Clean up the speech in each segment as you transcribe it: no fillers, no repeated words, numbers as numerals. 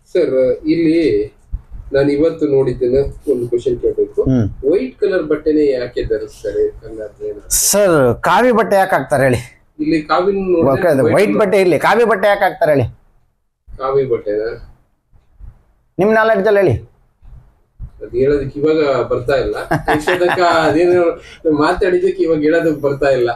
Sir ಇಲ್ಲಿ ನಾನು ಇವತ್ತು ನೋಡಿದ್ದೇನೆ ಒಂದು ಕ್ವಶನ್ ಕೇಳಬೇಕು. ವೈಟ್ ಕಲರ್ ಬಟ್ಟೆನೇ ಯಾಕೆ ಧರಿಸ್ತಾರೆ? ಸರ್ ಕಾವಿ ಬಟ್ಟೆ ಯಾಕೆ ಹಾಕ್ತಾರೆ ಹೇಳಿ? ಇಲ್ಲಿ ಕಾವಿ ವೈಟ್ ಬಟ್ಟೆ ಇರ್ಲಿ, ಕಾವಿ ಬಟ್ಟೆ ಯಾಕೆ ಹಾಕ್ತಾರೆ ಹೇಳಿ? ಕಾವಿ ಬಟ್ಟೆನಾ? ನಿಮ್ ನಾಲೆಡ್ಜ್ ಅಲ್ಲಿ ಹೇಳಿ. ಅದು ಹೇಳೋದಕ್ಕೆ ಇವಾಗ ಬರ್ತಾ ಇಲ್ಲ. ಅದೇನು ಮಾತಾಡಿದಕ್ಕೆ ಇವಾಗ ಹೇಳೋದಕ್ಕೆ ಬರ್ತಾ ಇಲ್ಲ.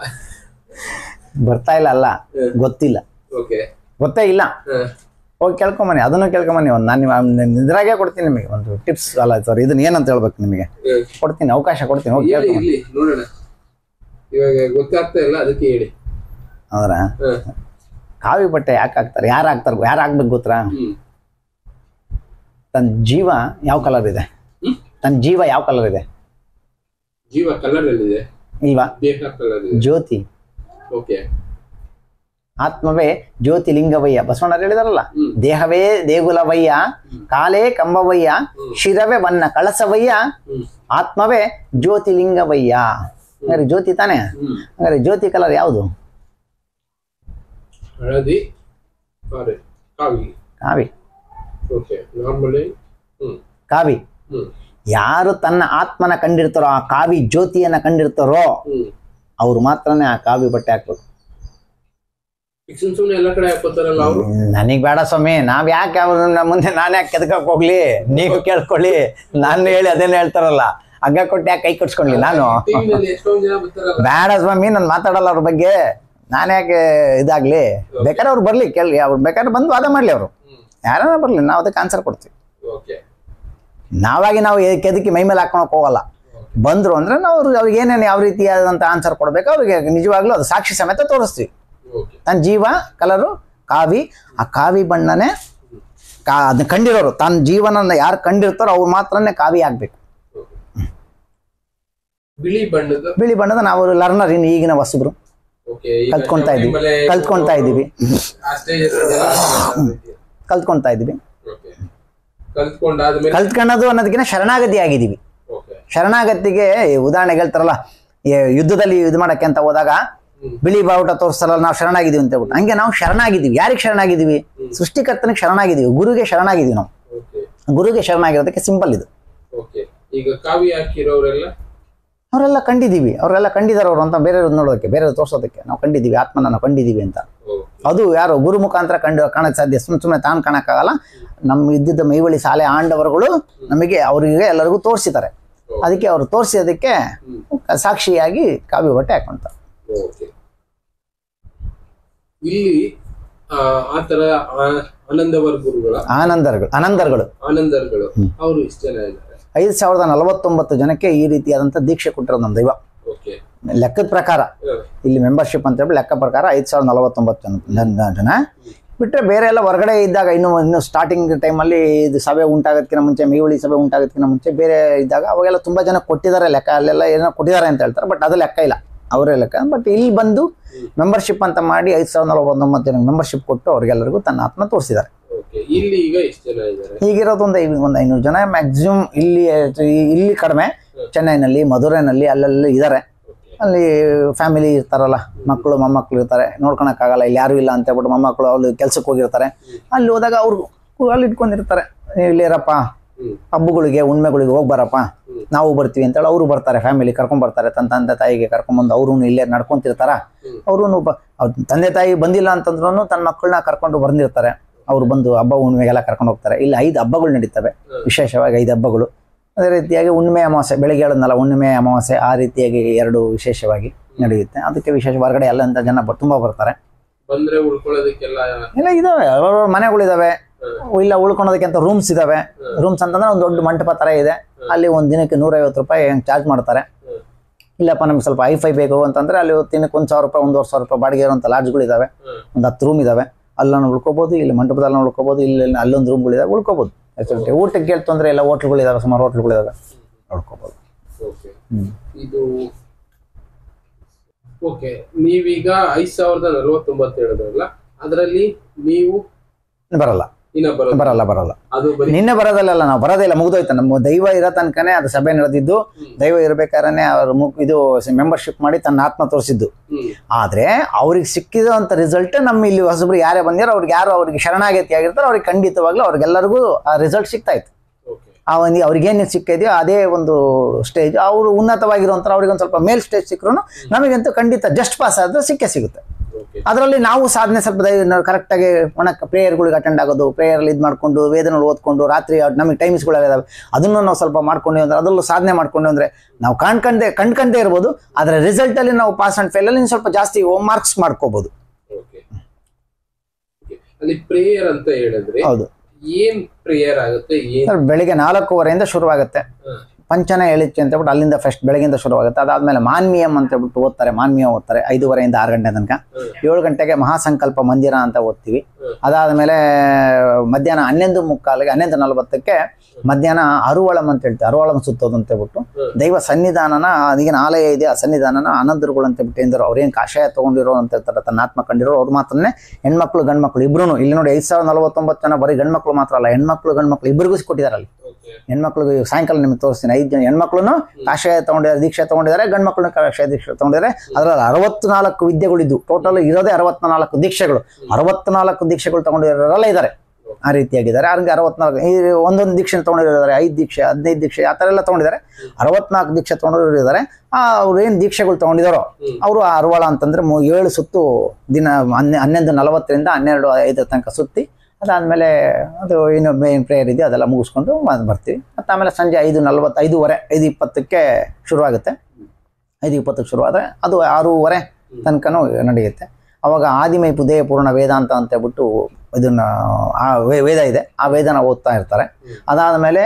ಅಲ್ಲ, ಗೊತ್ತಿಲ್ಲ. ಗೊತ್ತೇ ಇಲ್ಲ. ಹೋಗಿ ಕೇಳ್ಕೊಂಬನ್ನಿ, ಅದನ್ನು ಕೇಳ್ಕೊಂಬನ್ನಿ. ಒಂದು ನಾನು ಇದ್ರಾಗೆ ಕೊಡ್ತೀನಿ ನಿಮಗೆ ಒಂದು ಟಿಪ್ಸ್. ಅಲ್ಲ ಸರ್, ಇದನ್ನ ಏನಂತ ಹೇಳ್ಬೇಕು ನಿಮಗೆ ಕೊಡ್ತೀನಿ, ಅವಕಾಶ ಕೊಡ್ತೀನಿ. ಹೋಗಿ ಕೇಳ್ಕೊಂಬನ್ನಿ ನೋಡೋಣ. ಇವಾಗ ಗೊತ್ತಾಗ್ತಾ ಇಲ್ಲ, ಅದಕ್ಕೆ ಹೇಳಿ. ಹೌದ್ರಾ? ಕಾವಿ ಬಟ್ಟೆ ಯಾಕೆ ಹಾಕ್ತಾರೆ, ಯಾರು ಹಾಕ್ಬೇಕು ಗೊತ್ತಾ? ತನ್ನ ಜೀವ ಯಾವ ಕಲರ್ ಇದೆ? ತನ್ನ ಜೀವ ಯಾವ ಕಲರ್ ಇದೆ? ಜೀವ ಕಲರ್ ಇದೆ ಇಲ್ವಾ? ದೇಹ ಕಲರ್ ಇದೆ. ಜ್ಯೋತಿ. ಓಕೆ. ಆತ್ಮವೇ ಜ್ಯೋತಿಲಿಂಗವಯ್ಯ. ಬಸವಣ್ಣ ಹೇಳಿದಾರಲ್ಲ, ದೇಹವೇ ದೇಗುಲವಯ್ಯ, ಕಾಲೇ ಕಂಬವಯ್ಯ, ಶಿರವೇ ಬಣ್ಣ ಕಳಸವಯ್ಯ, ಆತ್ಮವೇ ಜ್ಯೋತಿಲಿಂಗವಯ್ಯ. ಹಂಗಾರೆ ಜ್ಯೋತಿ ತಾನೆ? ಹಂಗಾರೆ ಜ್ಯೋತಿ ಕಲರ್ ಯಾವುದು? ಹಳದಿ, ಕಾವಿ. ಕಾವಿ. ಓಕೆ. ನಾರ್ಮಲಿ ಕಾವಿ. ಯಾರು ತನ್ನ ಆತ್ಮನ ಕಂಡಿರ್ತಾರೋ, ಆ ಕಾವಿ ಜ್ಯೋತಿಯನ್ನ ಕಂಡಿರ್ತಾರೋ ಅವ್ರು ಮಾತ್ರನೇ ಆ ಕಾವಿ ಬಟ್ಟೆ ಹಾಕ್ಬೇಕು. ನನಗ್ ಬೇಡ ಸ್ವಾಮಿ, ನಾವ್ ಯಾಕೆ ಮುಂದೆ ನಾನು ಯಾಕೆ ಕೆದಕಕ್ ಹೋಗ್ಲಿ? ನೀವು ಕೇಳ್ಕೊಳ್ಳಿ, ನಾನು ಹೇಳಿ ಅದೇನು ಹೇಳ್ತಾರಲ್ಲ, ಹಗ್ಗ ಕೊಟ್ಟು ಯಾಕೆ ಕೈ ಕಟ್ಸ್ಕೊಂಡ್ಲಿ ನಾನು? ಬೇಡ ಸ್ವಾಮಿ, ನಾನು ಮಾತಾಡಲ್ಲ ಅವ್ರ ಬಗ್ಗೆ. ನಾನು ಯಾಕೆ ಇದಾಗ್ಲಿ? ಬೇಕಾದ್ರೆ ಅವ್ರು ಬರ್ಲಿ, ಕೇಳಿ. ಅವ್ರು ಬೇಕಾದ್ರೆ ಬಂದು ವಾದ ಮಾಡ್ಲಿ, ಅವರು ಯಾರ ಬರ್ಲಿ, ನಾವು ಅದಕ್ಕೆ ಆನ್ಸರ್ ಕೊಡ್ತೀವಿ. ನಾವಾಗಿ ನಾವು ಕೆದಕಿ ಮೈ ಮೇಲೆ ಹಾಕೊಳಕ್ ಹೋಗಲ್ಲ. ಬಂದ್ರು ಅಂದ್ರೆ ನಾವು ಅವ್ರಿಗೆ ಏನೇನು ಯಾವ ರೀತಿಯಾದಂತ ಆನ್ಸರ್ ಕೊಡ್ಬೇಕು ಅವ್ರಿಗೆ ನಿಜವಾಗ್ಲೂ ಅದು ಸಾಕ್ಷಿ ಸಮೇತ ತೋರಿಸ್ತೀವಿ. ತನ್ನ ಜೀವ ಕಲರು ಕಾವಿ, ಆ ಕಾವಿ ಬಣ್ಣನೇ ಅದನ್ನ ಕಂಡಿರೋರು, ತನ್ನ ಜೀವನ ಯಾರು ಕಂಡಿರ್ತಾರೋ ಅವ್ರು ಮಾತ್ರನೇ ಕಾವಿ ಆಗ್ಬೇಕು. ಬಿಳಿ ಬಣ್ಣದ ನಾವು ಲರ್ನರ್, ಇನ್ನು ಈಗಿನ ಹೊಸಬ್ರು ಕಲ್ತ್ಕೊಂತಾ ಇದೀವಿ. ಕಲ್ತ್ಕೊಳ್ಳೋದು ಅನ್ನೋದಕ್ಕಿಂತ ಶರಣಾಗತಿ ಆಗಿದ್ದೀವಿ. ಶರಣಾಗತಿಗೆ ಉದಾಹರಣೆ ಹೇಳ್ತಾರಲ್ಲ, ಯುದ್ಧದಲ್ಲಿ ಇದು ಮಾಡಕ್ಕೆ ಅಂತ ಹೋದಾಗ ಬಿಳಿ ಬಾವುಟ ತೋರಿಸ್ತಾರಲ್ಲ, ನಾವು ಶರಣಾಗಿದ್ದೀವಿ ಅಂತ ಹೇಳ್ಬಿಟ್ಟು. ಹಂಗೆ ನಾವು ಶರಣಾಗಿದ್ದೀವಿ. ಯಾರಿಗೆ ಶರಣಾಗಿದ್ದೀವಿ? ಸೃಷ್ಟಿಕರ್ತನಿಗೆ ಶರಣಾಗಿದ್ದೀವಿ, ಗುರುಗೆ ಶರಣಾಗಿದ್ದೀವಿ. ನಾವು ಗುರುಗೆ ಶರಣಾಗಿರೋದಕ್ಕೆ ಸಿಂಪಲ್ ಇದು. ಈಗ ಕಾವಿ ಹಾಕಿರೋರೆಲ್ಲ ಅವರೆಲ್ಲ ಕಂಡಿದ್ದೀವಿ, ಅವರೆಲ್ಲ ಕಂಡಿದ್ದಾರೆ ಅವರು ಅಂತ ಬೇರೆ ನೋಡೋದಕ್ಕೆ, ಬೇರೆ ತೋರ್ಸೋದಕ್ಕೆ ನಾವು ಕಂಡಿದ್ದೀವಿ, ಆತ್ಮನ ನಾವು ಕಂಡಿದ್ದೀವಿ ಅಂತ. ಅದು ಯಾರು ಗುರು ಮುಖಾಂತರ ಕಾಣಕ್ ಸಾಧ್ಯ. ಸುಮ್ಮನೆ ತಾನು ಕಾಣಕ್ಕಾಗಲ್ಲ. ನಮ್ಮ ಇದ್ದಿದ್ದ ಮೈವಳಿ ಶಾಲೆ ಆಂಡವರುಗಳು ನಮಗೆ ಅವರಿಗೆ ಎಲ್ಲರಿಗೂ ತೋರಿಸಿದ್ದಾರೆ. ಅದಕ್ಕೆ ಅವರು ತೋರಿಸೋದಕ್ಕೆ ಸಾಕ್ಷಿಯಾಗಿ ಕಾವಿ ಬಟ್ಟೆ ಹಾಕೊಂತಾರೆ. ಇಲ್ಲಿ ಆತರ ಆನಂದರ್ಗಳು ಅವರು ಇಷ್ಟ ಜನ ಇದ್ದಾರೆ. 5049 ಜನಕ್ಕೆ ಈ ರೀತಿಯಾದಂತ ದೀಕ್ಷೆ ಕೊಟ್ಟಿರೋದು ನಮ್ಮ ದೈವ. ಲೆಕ್ಕದ ಪ್ರಕಾರ ಇಲ್ಲಿ ಮೆಂಬರ್ಶಿಪ್ ಅಂತ ಹೇಳಿ ಲೆಕ್ಕ ಪ್ರಕಾರ 5049 ಜನ ಬಿಟ್ರೆ ಬೇರೆ ಎಲ್ಲ ಹೊರಗಡೆ ಇದ್ದಾಗ ಇನ್ನು ಸ್ಟಾರ್ಟಿಂಗ್ ಟೈಮಲ್ಲಿ ಇದು ಸಭೆ ಉಂಟಾಗೋದಕ್ಕಿಂತ ಮುಂಚೆ, ಮೈವಳಿ ಸಭೆ ಉಂಟಾಗೋದಕ್ಕಿಂತ ಮುಂಚೆ ಬೇರೆ ಇದ್ದಾಗ ಅವಾಗೆಲ್ಲ ತುಂಬಾ ಜನ ಕೊಟ್ಟಿದ್ದಾರೆ ಲೆಕ್ಕ, ಅಲ್ಲೆಲ್ಲ ಏನೋ ಕೊಟ್ಟಿದ್ದಾರೆ ಅಂತ ಹೇಳ್ತಾರೆ. ಬಟ್ ಅದು ಲೆಕ್ಕ ಇಲ್ಲ, ಅವರೇ ಲೆಕ್ಕ. ಬಟ್ ಇಲ್ಲಿ ಬಂದು ಮೆಂಬರ್ಶಿಪ್ ಅಂತ ಮಾಡಿ 5049 ಜನ ಮೆಂಬರ್ಶಿಪ್ ಕೊಟ್ಟು ಅವ್ರಿಗೆಲ್ಲರಿಗೂ ತನ್ನ ಆತ್ಮ ತೋರಿಸಿದ್ದಾರೆ. ಈಗಿರೋದು ಒಂದು 500 ಜನ ಮ್ಯಾಕ್ಸಿಮಮ್. ಇಲ್ಲಿ ಕಡಿಮೆ, ಚೆನ್ನೈನಲ್ಲಿ, ಮಧುರೈನಲ್ಲಿ ಅಲ್ಲೆಲ್ಲ ಇದ್ದಾರೆ. ಅಲ್ಲಿ ಫ್ಯಾಮಿಲಿ ಇರ್ತಾರಲ್ಲ, ಮಕ್ಕಳು ಮೊಮ್ಮಕ್ಕಳು ಇರ್ತಾರೆ, ನೋಡ್ಕೊಳಕ್ಕಾಗಲ್ಲ, ಇಲ್ಲಿ ಯಾರು ಇಲ್ಲ ಅಂತ ಹೇಳ್ಬಿಟ್ಟು ಮೊಮ್ಮಕ್ಕಳು ಅಲ್ಲಿ ಕೆಲ್ಸಕ್ಕೆ ಹೋಗಿರ್ತಾರೆ. ಅಲ್ಲಿ ಹೋದಾಗ ಅವ್ರು ಅಲ್ಲಿ ಇಟ್ಕೊಂಡಿರ್ತಾರೆ, ಇಲ್ಲಿರಪ್ಪ ಹಬ್ಬಗಳಿಗೆ ಹುಣ್ಮೆಗಳಿಗೆ ಹೋಗಿ ಬರಪ್ಪ, ನಾವು ಬರ್ತೀವಿ ಅಂತೇಳಿ ಅವರು ಬರ್ತಾರೆ. ಫ್ಯಾಮಿಲಿ ಕರ್ಕೊಂಡ್ಬರ್ತಾರೆ, ತನ್ನ ತಂದೆ ತಾಯಿಗೆ ಕರ್ಕೊಂಡ್ಬಂದು ಅವರು ಇಲ್ಲೇ ನಡ್ಕೊಂತಿರ್ತಾರ. ಅವರು ತಂದೆ ತಾಯಿ ಬಂದಿಲ್ಲ ಅಂತಂದ್ರೂ ತನ್ನ ಮಕ್ಕಳನ್ನ ಕರ್ಕೊಂಡು ಬಂದಿರ್ತಾರೆ. ಅವ್ರು ಬಂದು ಹಬ್ಬ ಹುಣ್ಮೆಗೆಲ್ಲ ಕರ್ಕೊಂಡು ಹೋಗ್ತಾರೆ. ಇಲ್ಲಿ 5 ಹಬ್ಬಗಳು ನಡೀತವೆ, ವಿಶೇಷವಾಗಿ 5 ಹಬ್ಬಗಳು. ಅದೇ ರೀತಿಯಾಗಿ ಹುಣ್ಣಿಮೆ ಅಮಾವಾಸ್ಯೆ, ಬೆಳಿಗ್ಗೆ ಹೇಳೋದಲ್ಲ, ಹುಣ್ಣಿಮೆ ಅಮಾವಾಸ್ಯೆ, ಆ ರೀತಿಯಾಗಿ 2 ವಿಶೇಷವಾಗಿ ನಡೆಯುತ್ತೆ. ಅದಕ್ಕೆ ವಿಶೇಷ ಹೊರಗಡೆ ಎಲ್ಲ ಅಂತ ಜನ ತುಂಬಾ ಬರ್ತಾರೆ. ಇಲ್ಲ ಇದಾವೆ, ಮನೆಗಳಿದಾವೆ, ಇಲ್ಲ ಉಳ್ಕೊಳೋದಕ್ಕೆ ಅಂತ ರೂಮ್ಸ್ ಇದಾವೆ. ರೂಮ್ಸ್ ಅಂತಂದ್ರೆ ಒಂದು ದೊಡ್ಡ ಮಂಟಪ ತರ ಇದೆ. ಅಲ್ಲಿ ಒಂದ್ ದಿನಕ್ಕೆ 150 ರೂಪಾಯಿ ಚಾರ್ಜ್ ಮಾಡ್ತಾರೆ. ಇಲ್ಲಪ್ಪ ನಮ್ಗೆ ಸ್ವಲ್ಪ ಹೈಫೈ ಬೇಕು ಅಂತಂದ್ರೆ ಅಲ್ಲಿ ದಿನಕ್ಕೆ 1,000 ರೂಪಾಯಿ 1,500 ರೂಪಾಯಿ ಬಾಡಿಗೆ ಇರುವಂತ ಲಾಡ್ಜ್ಗಳು ಇದಾವೆ. ಒಂದು 10 ರೂಮ್ ಇದಾವೆ, ಅಲ್ಲೂ ಉಳ್ಕೋಬಹುದು. ಇಲ್ಲಿ ಮಂಟಪದಲ್ಲಿ ಉಳ್ಕೋಬಹುದು, ಇಲ್ಲಿ ಅಲ್ಲೊಂದು ರೂಮ್ಗಳಿದಾವೆ, ಉಳ್ಕೋಬಹುದು. ಊಟಕ್ಕೆ ಕೇಳಿ ತೊಂದ್ರೆ ಇಲ್ಲ, ಹೋಟ್ಲ್ಗಳಿದಾವೆ, ಸುಮಾರು ಹೋಟ್ಲ್ಗಳಿದಾವೆ, ನೋಡ್ಕೋಬಹುದು. ಇದು ಓಕೆ. ನೀವೀಗ 5049 ಹೇಳಿದ್ರಲ್ಲ, ಅದರಲ್ಲಿ ನೀವು ಇನ್ನ ಬರಲ್ಲ ಅದು ನಿನ್ನೆ ಬರೋದಲ್ಲ, ನಾವು ಬರೋದೇ ಇಲ್ಲ, ಮುಗ್ದೋಯ್ತು. ನಮ್ಮ ದೈವ ಇರೋ ತನಕನೇ ಅದು ಸಭೆ ನಡೆದಿದ್ದು. ದೈವ ಇರ್ಬೇಕಾದ್ರೆ ಅವ್ರು ಇದು ಮೆಂಬರ್ಶಿಪ್ ಮಾಡಿ ತನ್ನ ಆತ್ಮ ತೋರಿಸಿದ್ದು. ಆದ್ರೆ ಅವ್ರಿಗೆ ಸಿಕ್ಕಿದಂತ ರಿಸಲ್ಟ್ ನಮ್ಮ ಇಲ್ಲಿ ಹೊಸಬ್ರು ಯಾರೇ ಬಂದಿರೋ ಅವ್ರಿಗೆ ಶರಣಾಗತಿ ಆಗಿರ್ತಾರೆ, ಅವ್ರಿಗೆ ಖಂಡಿತವಾಗ್ಲೂ ಅವ್ರಿಗೆಲ್ಲರಿಗೂ ಆ ರಿಸಲ್ಟ್ ಸಿಗ್ತಾ ಇತ್ತು. ಅವ್ರಿಗೇನು ಸಿಕ್ಕಿದೆಯೋ ಅದೇ ಒಂದು ಸ್ಟೇಜ್. ಅವರು ಉನ್ನತವಾಗಿರುವಂತ ಅವ್ರಿಗೊಂದು ಸ್ವಲ್ಪ ಮೇಲ್ ಸ್ಟೇಜ್ ಸಿಕ್ಕರು ನಮಗಂತೂ ಖಂಡಿತ ಜಸ್ಟ್ ಪಾಸ್ ಆದ್ರೆ ಸಿಗುತ್ತೆ. ಅದರಲ್ಲಿ ನಾವು ಸಾಧನೆ ಸ್ವಲ್ಪ ಕರೆಕ್ಟಾಗಿ ಪ್ರೇಯರ್ಗಳಿಗೆ ಅಟೆಂಡ್ ಆಗೋದು, ಪ್ರೇಯರ್ ಇದು ಮಾಡ್ಕೊಂಡು ವೇದನೆಗಳು ಓದ್ಕೊಂಡು ರಾತ್ರಿ ನಮಗೆ ಟೈಮ್ಸ್ಗಳಿದಾವೆ, ಅದನ್ನು ನಾವು ಸ್ವಲ್ಪ ಮಾಡ್ಕೊಂಡ್ವಿ ಅಂದ್ರೆ ಅದರಲ್ಲೂ ಸಾಧನೆ ಮಾಡ್ಕೊಂಡ್ವಿ ಅಂದ್ರೆ ನಾವು ಕಂಡ್ಕಂಡೇ ಇರ್ಬೋದು. ಆದರೆ ರಿಸಲ್ಟ್ ಅಲ್ಲಿ ನಾವು ಪಾಸ್ ಅಂಡ್ ಫೇಲ್ ಅಲ್ಲಿ ಸ್ವಲ್ಪ ಜಾಸ್ತಿ ಮಾರ್ಕ್ಸ್ ಮಾಡ್ಕೋಬಹುದು. ಅಲ್ಲಿ ಪ್ರೇಯರ್ ಅಂತ ಹೇಳಿದ್ರೆ ಹೌದು, ಏನ್ ಪ್ರೇಯರ್ ಆಗುತ್ತೆ? ಬೆಳಿಗ್ಗೆ 4:15 ಶುರುವಾಗುತ್ತೆ. ಪಂಚನ ಹೇಳಿಚ್ಚೆ ಅಂತ ಹೇಳ್ಬಿಟ್ಟು ಅಲ್ಲಿಂದ ಫಸ್ಟ್ ಬೆಳಗಿಂದ ಶುರುವಾಗುತ್ತೆ. ಅದಾದ್ಮೇಲೆ ಮಾನ್ಮೀಯಂ ಅಂತ ಹೇಳ್ಬಿಟ್ಟು ಓದ್ತಾರೆ, ಮಾನ್ಮೀಯ ಓದ್ತಾರೆ 5:30 6 ಗಂಟೆ ತನಕ. 7 ಗಂಟೆಗೆ ಮಹಾಸಂಕಲ್ಪ ಮಂದಿರ ಅಂತ ಓದ್ತೀವಿ. ಅದಾದ್ಮೇಲೆ ಮಧ್ಯಾಹ್ನ 11:45 11:40 ಮಧ್ಯಾಹ್ನ ಅರುವಳಂ ಅಂತ ಹೇಳ್ತೀವಿ, ಅರುವಳಂ ಸುತ್ತೋದು ಅಂತ ಹೇಳ್ಬಿಟ್ಟು ದೈವ ಸನ್ನಿಧಾನನ, ಈಗಿನ ಆಲಯ ಇದೆ ಆ ಸನ್ನಿಧಾನನ ಅನಂತರುಗಳು ಅಂತ ಬಿಟ್ಟು ಎಂದರು ಅವ್ರೇನು ಕಾಷಾಯ ತಗೊಂಡಿರೋ ಅಂತ ಹೇಳ್ತಾರೆ, ತನ್ನ ಆತ್ಮ ಕಂಡಿರೋ ಅವ್ರು ಮಾತ್ರನೇ ಹೆಣ್ಮಕ್ಳು ಗಂಡ್ಮಕ್ಳು ಇಬ್ರು. ಇಲ್ಲಿ ನೋಡಿ 5049 ಜನ ಬರೀ ಗಂಡ್ಮಕ್ಳು ಮಾತ್ರ ಅಲ್ಲ, ಹೆಣ್ಮಕ್ಳು ಗಂಡ್ಮಕ್ಳು ಇಬ್ಬರಿಗೂ ಕೊಟ್ಟಿದ್ದಾರೆ. ಅಲ್ಲಿ ಹೆಣ್ಮಕ್ಳಿಗೆ ಸಾಯಂಕಾಲ ನಿಮ್ಗೆ ತೋರಿಸ್ತೀನಿ, 5 ಜನ ಹೆಣ್ಮಕ್ಳು ಕಾಷಾಯ ತಗೊಂಡಿದ್ದಾರೆ, ದೀಕ್ಷೆ ತಗೊಂಡಿದ್ದಾರೆ, ಗಂಡ್ಮಕ್ಳು ಕಾಷಾಯ ದೀಕ್ಷೆ ತಗೊಂಡಿದ್ದಾರೆ. ಅದರಲ್ಲಿ 64 ವಿದ್ಯೆಗಳಿದ್ದು, ಟೋಟಲ್ ಇರೋದೇ 64 ದೀಕ್ಷೆಗಳು. 64 ದೀಕ್ಷೆಗಳು ತಗೊಂಡಿರೋರೆಲ್ಲ ಇದ್ದಾರೆ, ಆ ರೀತಿಯಾಗಿದ್ದಾರೆ. ಅವ್ರಿಗೆ 64 ಒಂದೊಂದು ದೀಕ್ಷೆ ತಗೊಂಡಿದ್ದಾರೆ, 5 ದೀಕ್ಷೆ 15 ದೀಕ್ಷೆ ಆ ಥರ ಎಲ್ಲ ತಗೊಂಡಿದ್ದಾರೆ. 64 ದೀಕ್ಷೆ ತಗೊಂಡಿರೋರು ಇದ್ದಾರೆ. ಅವ್ರು ಏನು ದೀಕ್ಷೆಗಳು ತಗೊಂಡಿದಾರೋ ಅವರು ಅರುವಳ ಅಂತಂದ್ರೆ 7 ಸುತ್ತು ದಿನ 11:40 12:05 ತನಕ ಸುತ್ತಿ, ಅದಾದಮೇಲೆ ಅದು ಏನು ಮೇನ್ ಪ್ರೇಯರ್ ಇದೆಯೋ ಅದೆಲ್ಲ ಮುಗಿಸ್ಕೊಂಡು ಬರ್ತೀವಿ. ಮತ್ತು ಆಮೇಲೆ ಸಂಜೆ 5:40 5:20 ಶುರುವಾಗುತ್ತೆ. 5:20 ಶುರುವಾದರೆ ಅದು 6:30 ತನಕನೂ ನಡೆಯುತ್ತೆ. ಅವಾಗ ಆದಿಮೈ ಪುದೇಯ ಪೂರ್ಣ ವೇದಾಂತ ಅಂತ ಹೇಳ್ಬಿಟ್ಟು ಇದನ್ನ ವೇದ ಇದೆ, ಆ ವೇದನ ಓದ್ತಾ ಇರ್ತಾರೆ. ಅದಾದಮೇಲೆ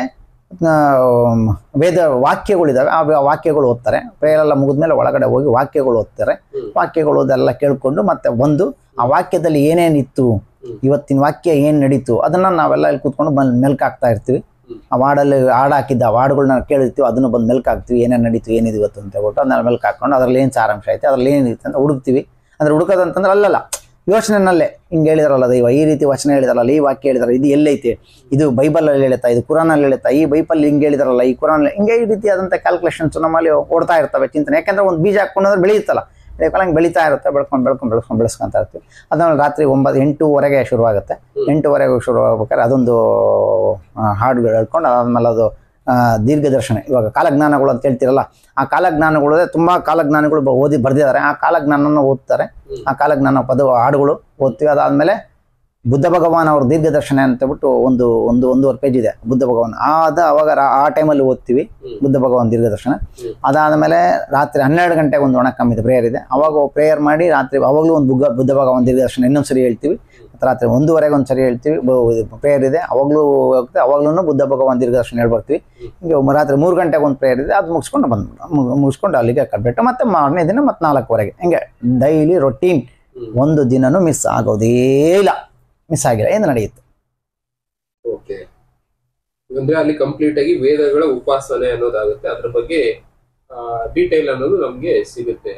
ವೇದ ವಾಕ್ಯಗಳಿದ್ದಾವೆ, ಆ ವಾಕ್ಯಗಳು ಓದ್ತಾರೆ. ಪ್ರೇಯರೆಲ್ಲ ಮುಗಿದ್ಮೇಲೆ ಒಳಗಡೆ ಹೋಗಿ ವಾಕ್ಯಗಳು ಓದ್ತಾರೆ. ವಾಕ್ಯಗಳು ಓದೆಲ್ಲ ಕೇಳ್ಕೊಂಡು ಮತ್ತೆ ಬಂದು ಆ ವಾಕ್ಯದಲ್ಲಿ ಏನೇನಿತ್ತು, ಇವತ್ತಿನ ವಾಕ್ಯ ಏನು ನಡೀತು ಅದನ್ನು ನಾವೆಲ್ಲ ಇಲ್ಲಿ ಕೂತ್ಕೊಂಡು ಮೆಲ್ಕ್ ಹಾಕ್ತಾ ಇರ್ತೀವಿ. ಆ ವಾರ್ಡಲ್ಲಿ ಹಾಕಿದ್ದ ವಾರ್ಡ್ಗಳನ್ನ ಕೇಳಿರ್ತೀವಿ, ಅದನ್ನು ಬಂದು ಮೆಲ್ಕ್ ಹಾಕ್ತೀವಿ, ಏನೇನು ನಡೀತು ಏನಿದೆ ಇವತ್ತು ಅಂತ ಹೇಳ್ಬಿಟ್ಟು ಅದನ್ನ ಮೆಲ್ಕ್ ಹಾಕೊಂಡು ಅದರಲ್ಲಿ ಏನು ಸಾರಾಂಶ ಐತೆ ಅದ್ರಲ್ಲಿ ಏನಿರುತ್ತೆ ಅಂತ ಹುಡುಕ್ತೀವಿ. ಅಂದರೆ ಹುಡುಕೋದಂತಂದ್ರೆ ಅಲ್ಲಲ್ಲ ಯೋಚನೆನಲ್ಲೇ ಹಿಂಗೆ ಹೇಳಿದಾರಲ್ಲ ದೈವ ಈ ರೀತಿ ವಚನ ಹೇಳಿದಾರಲ್ಲ, ಈ ವಾಕ್ಯ ಹೇಳಿದಾರೆ, ಇದು ಎಲ್ಲೈತೆ, ಇದು ಬೈಬಲಲ್ಲಿ ಹೇಳುತ್ತಾ, ಇದು ಕುರಾನಲ್ಲಿ ಹೇಳುತ್ತಾ, ಈ ಬೈಬಲ್ ಹಿಂಗೆ ಹೇಳಿದಾರಲ್ಲ, ಈ ಕುರಾನ್ ಹಿಂಗೆ ಈ ರೀತಿಯಾದಂಥ ಕ್ಯಾಲ್ಕುಲೇಷನ್ಸ್ ನಮ್ಮಲ್ಲಿ ಓಡ್ತಾ ಇರ್ತವೆ ಚಿಂತನೆ. ಯಾಕೆಂದರೆ ಒಂದು ಬೀಜ ಹಾಕ್ಕೊಂಡ್ರೆ ಬೆಳೆಯುತ್ತಲ್ಲ, ಹಂಗೆ ಬೆಳೀತಾ ಇರುತ್ತೆ, ಬೆಳೆಸ್ಕೊಂತ ಇರ್ತೀವಿ. ಅದಾದ್ಮೇಲೆ ರಾತ್ರಿ 8:30 ಶುರುವಾಗುತ್ತೆ. 8:30 ಶುರುವಾಗ್ಬೇಕಾದ್ರೆ ಅದೊಂದು ಹಾಡುಗಳು ಹೇಳ್ಕೊಂಡು ಅದಾದ್ಮೇಲೆ ಅದು ದೀರ್ಘದರ್ಶನ, ಇವಾಗ ಕಾಲಜ್ಞಾನಗಳು ಅಂತ ಹೇಳ್ತಿರಲ್ಲ, ಆ ಕಾಲಜ್ಞಾನಗಳು ತುಂಬ ಕಾಲಜ್ಞಾನಗಳು ಬರ್ದಿದ್ದಾರೆ, ಆ ಕಾಲಜ್ಞಾನನ ಓದ್ತಾರೆ. ಆ ಕಾಲಜ್ಞಾನ ಹಾಡುಗಳು ಓದ್ತೀವಿ. ಅದಾದಮೇಲೆ ಬುದ್ಧ ಭಗವಾನ್ ಅವ್ರ ದೀರ್ಘದರ್ಶನ ಅಂತ ಹೇಳ್ಬಿಟ್ಟು ಒಂದೂವರೆ ಪೇಜ್ ಇದೆ ಬುದ್ಧ ಭಗವಾನ್, ಅವಾಗ ಆ ಟೈಮಲ್ಲಿ ಓದ್ತೀವಿ ಬುದ್ಧ ಭಗವಾನ್ ದೀರ್ಘದರ್ಶನ. ಅದಾದಮೇಲೆ ರಾತ್ರಿ 12 ಗಂಟೆಗೆ ಒಂದು ಒಣ ಕಮ್ಮಿದೆ ಪ್ರೇಯರ್ ಇದೆ, ಅವಾಗ ಪ್ರೇಯರ್ ಮಾಡಿ ರಾತ್ರಿ ಅವಾಗಲೂ ಒಂದು ಬುದ್ಧ ಭಗವಾನ್ ದೀರ್ಘದರ್ಶನ ಇನ್ನೊಂದು ಸರಿ ಹೇಳ್ತೀವಿ. ರಾತ್ರಿ 1:30 ಒಂದು ಸರಿ ಹೇಳ್ತೀವಿ ಪ್ರೇಯರ್ ಇದೆ, ಅವಾಗಲೂ ಬುದ್ಧ ಭಗವಾನ್ ದೀರ್ಘದರ್ಶನ ಹೇಳ್ಬರ್ತೀವಿ. ಹಿಂಗೆ ರಾತ್ರಿ 3 ಗಂಟೆಗೆ ಒಂದು ಪ್ರೇಯರ್ ಇದೆ, ಅದು ಮುಗಿಸ್ಕೊಂಡು ಅಲ್ಲಿಗೆ ಕಟ್ಬಿಟ್ಟು ಮತ್ತೆ ಮಾರನೇ ದಿನ ಮತ್ತೆ 4:00 ಹಿಂಗೆ ಡೈಲಿ ರೊಟೀನ್. ಒಂದು ದಿನನೂ ಮಿಸ್ ಆಗೋದೇ ಇಲ್ಲ, ಮಿಸ್ ಆಗಿಲ್ಲ, ಏನು ನಡೆಯುತ್ತೆ. ಓಕೆ, ಅಂದ್ರೆ ಅಲ್ಲಿ ಕಂಪ್ಲೀಟ್ ಆಗಿ ವೇದಗಳ ಉಪಾಸನೆ ಅನ್ನೋದಾಗುತ್ತೆ, ಅದ್ರ ಬಗ್ಗೆ ಡೀಟೇಲ್ ಅನ್ನೋದು ನಮ್ಗೆ ಸಿಗುತ್ತೆ.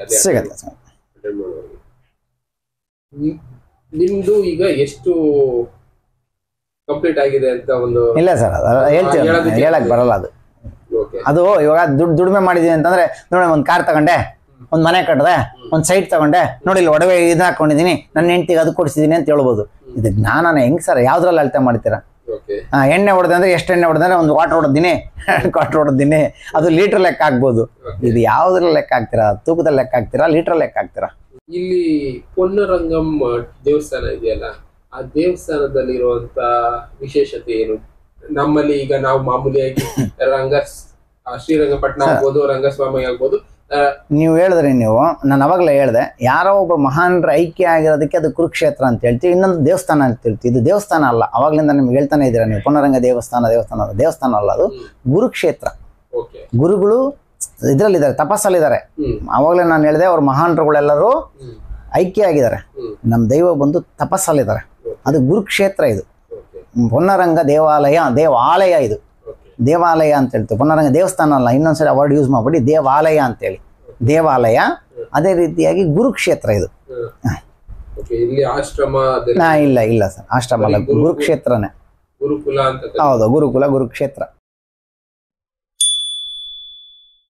ನಿಮ್ದು ಈಗ ಎಷ್ಟು ಕಂಪ್ಲೀಟ್ ಆಗಿದೆ ಅಂತ ಒಂದು ಇಲ್ಲ ಸರ್, ಹೇಳ್ತೀವಿ, ಹೇಳಕ್ ಬರಲ್ಲ ಅದು. ಅದು ಇವಾಗ ದುಡಿಮೆ ಮಾಡಿದೀನಿ ಅಂತಂದ್ರೆ ನೋಡಿ, ಒಂದು ಕಾರ್ ತಗೊಂಡೆ, ಒಂದು ಮನೆ ಕಟ್ಟದೆ, ಒಂದು ಸೈಟ್ ತಗೊಂಡೆ, ನೋಡಿ ಇಲ್ಲಿ ಒಡವೆ ಇದು ಹಾಕೊಂಡಿದೀನಿ, ನನ್ನ ಹೆಂಡತಿಗೆ ಅದು ಕೊಡಿಸಿದೀನಿ ಅಂತ ಹೇಳ್ಬೋದು. ಇದು ಜ್ಞಾನನ ಹೆಂಗ್ ಸರ್, ಯಾವ್ದ್ರಲ್ಲಿ ಅಳತೆ ಮಾಡ್ತೀರಾ? ಎಣ್ಣೆ ಹೊಡೆದೆ ಅಂದ್ರೆ ಎಷ್ಟು ಎಣ್ಣೆ ಹೊಡೆದ್ರೆ ಒಂದು ವಾಟರ್ ಹೊಡೆದಿನಿ, 2 ಕ್ವಾರ್ಟರ್ ಹೊಡೆದಿನಿ, ಅದು ಲೀಟರ್ ಲೆಕ್ಕ ಆಗ್ಬೋದು. ಇದು ಯಾವ್ದ್ರಲ್ಲಿ ಲೆಕ್ಕ ಹಾಕ್ತೀರಾ? ತೂಕದಲ್ಲಿ ಲೆಕ್ಕ ಹಾಕ್ತೀರಾ, ಲೀಟರ್ ಲೆಕ್ಕ ಹಾಕ್ತೀರಾ? ಇಲ್ಲಿ ಪೊನ್ನರಂಗಂ ದೇವಸ್ಥಾನ ಇದೆಯಲ್ಲ, ಆ ದೇವಸ್ಥಾನದಲ್ಲಿರುವಂತ ವಿಶೇಷತೆ ಏನು? ನಮ್ಮಲ್ಲಿ ಈಗ ನಾವು ಮಾಮೂಲಿಯಾಗಿ ಶ್ರೀರಂಗಪಟ್ಟಣ ಆಗ್ಬೋದು, ರಂಗಸ್ವಾಮಿ ಆಗ್ಬೋದು, ನೀವು ಹೇಳಿದ್ರಿ, ನಾನು ಅವಾಗಲೇ ಹೇಳಿದೆ, ಯಾರೋ ಒಬ್ಬ ಮಹಾನ್ರ ಐಕ್ಯ ಆಗಿರೋದಕ್ಕೆ ಅದು ಕುರುಕ್ಷೇತ್ರ ಅಂತ ಹೇಳ್ತೀವಿ, ಇನ್ನೊಂದು ದೇವಸ್ಥಾನ ಅಂತ ಹೇಳ್ತೀವಿ. ಇದು ದೇವಸ್ಥಾನ ಅಲ್ಲ, ಅವಾಗ್ಲಿಂದ ನಿಮ್ಗೆ ಹೇಳ್ತಾನೆ ಇದ್ದೀರಾ ನೀವು, ಪೊನ್ನರಂಗ ದೇವಸ್ಥಾನ ಅಲ್ಲ, ಅದು ಗುರುಕ್ಷೇತ್ರ. ಗುರುಗಳು ಇದ್ರಲ್ಲಿದ್ದಾರೆ, ತಪಸ್ಸಲ್ಲಿದ್ದಾರೆ. ಅವಾಗಲೇ ನಾನು ಹೇಳಿದೆ, ಅವ್ರ ಮಹಾನ್ರುಗಳೆಲ್ಲರೂ ಐಕ್ಯ ಆಗಿದ್ದಾರೆ. ನಮ್ಮ ದೈವ ಬಂದು ತಪಸ್ಸಲ್ಲಿದ್ದಾರೆ, ಅದು ಗುರುಕ್ಷೇತ್ರ. ಇದು ಪೊನ್ನರಂಗ ದೇವಾಲಯ ಇದು ದೇವಾಲಯ ಅಂತ ಹೇಳ್ತೀವಿ. ಪೊನ್ನರಂಗ ದೇವಸ್ಥಾನ ಅಲ್ಲ, ಇನ್ನೊಂದ್ಸರಿ ವರ್ಡ್ ಯೂಸ್ ಮಾಡ್ಬಿಡಿ, ದೇವಾಲಯ ಅಂತೇಳಿ. ದೇವಾಲಯ, ಅದೇ ರೀತಿಯಾಗಿ ಗುರುಕ್ಷೇತ್ರ ಇದು. ಇಲ್ಲ ಸರ್, ಆಶ್ರಮ ಅಲ್ಲ, ಗುರುಕ್ಷೇತ್ರನೇ. ಗುರುಕುಲ ಅಂತ ಹೌದು, ಗುರುಕುಲ ಗುರುಕ್ಷೇತ್ರ.